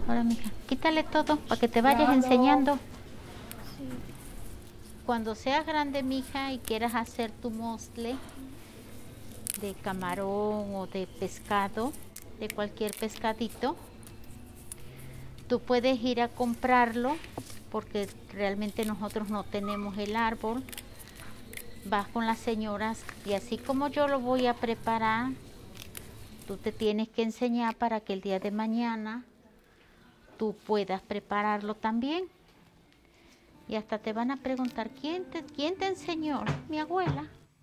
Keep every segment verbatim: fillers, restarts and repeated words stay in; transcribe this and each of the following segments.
Ahora, mija, quítale todo para que te vayas Claro. enseñando. Sí. Cuando seas grande, mija, y quieras hacer tu mostle de camarón o de pescado, de cualquier pescadito, tú puedes ir a comprarlo porque realmente nosotros no tenemos el árbol. Vas con las señoras y así como yo lo voy a preparar, tú te tienes que enseñar para que el día de mañana tú puedas prepararlo también. Y hasta te van a preguntar, ¿quién te, quién te enseñó? Mi abuela.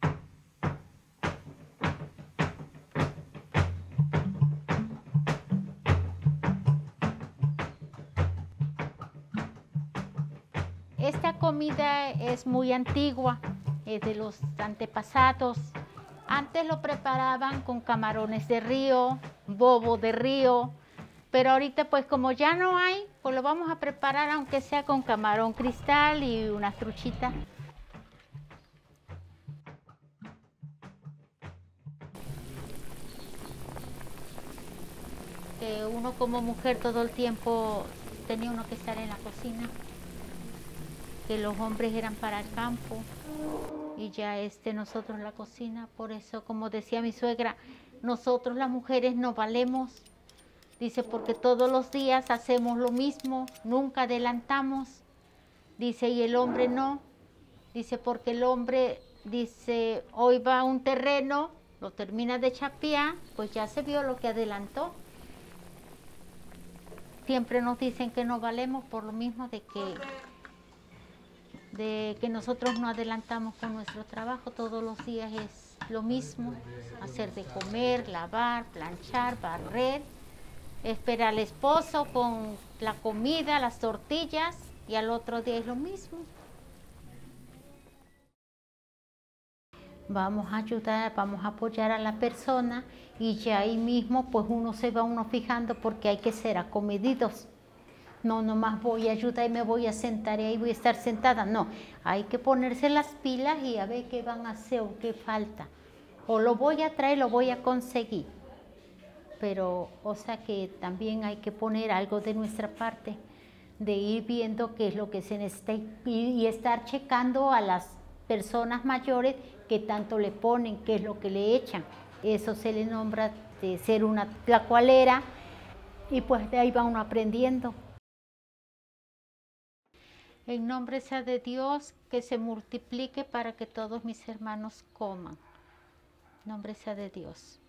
Esta comida es muy antigua, es de los antepasados. Antes lo preparaban con camarones de río, bobo de río, pero ahorita pues como ya no hay, pues lo vamos a preparar aunque sea con camarón cristal y unas truchitas. Que uno como mujer todo el tiempo tenía uno que estar en la cocina, que los hombres eran para el campo y ya este nosotros la cocina. Por eso, como decía mi suegra, nosotros las mujeres no valemos. Dice, porque todos los días hacemos lo mismo, nunca adelantamos. Dice, y el hombre no. Dice, porque el hombre, dice, hoy va a un terreno, lo termina de chapear, pues ya se vio lo que adelantó. Siempre nos dicen que no valemos por lo mismo de que, de que nosotros no adelantamos con nuestro trabajo. Todos los días es lo mismo, hacer de comer, lavar, planchar, barrer, esperar al esposo con la comida, las tortillas, y al otro día es lo mismo. Vamos a ayudar, vamos a apoyar a la persona y ya ahí mismo pues uno se va uno fijando porque hay que ser acomedidos. No, nomás voy a ayudar y me voy a sentar y ahí voy a estar sentada. No, hay que ponerse las pilas y a ver qué van a hacer o qué falta. O lo voy a traer, lo voy a conseguir. Pero, o sea que también hay que poner algo de nuestra parte, de ir viendo qué es lo que se necesita y, y estar checando a las personas mayores qué tanto le ponen, qué es lo que le echan. Eso se le nombra de ser una tlacualera y pues de ahí va uno aprendiendo. En nombre sea de Dios, que se multiplique para que todos mis hermanos coman. En nombre sea de Dios.